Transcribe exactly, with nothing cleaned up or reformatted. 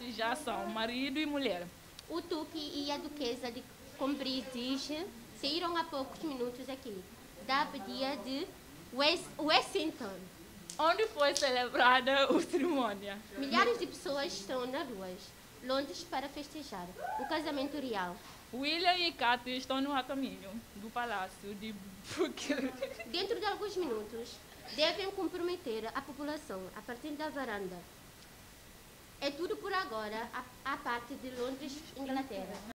Kate já são marido e mulher. O Duque e a Duquesa de Cambridge saíram há poucos minutos aqui, da abadia de West Wessington. Onde foi celebrada a cerimônia? Milhares de pessoas estão nas ruas, Londres, para festejar o casamento real. William e Kate estão no caminho do palácio de Buckingham. Dentro de alguns minutos, devem comprometer a população a partir da varanda. É tudo por agora, a, a parte de Londres, Inglaterra.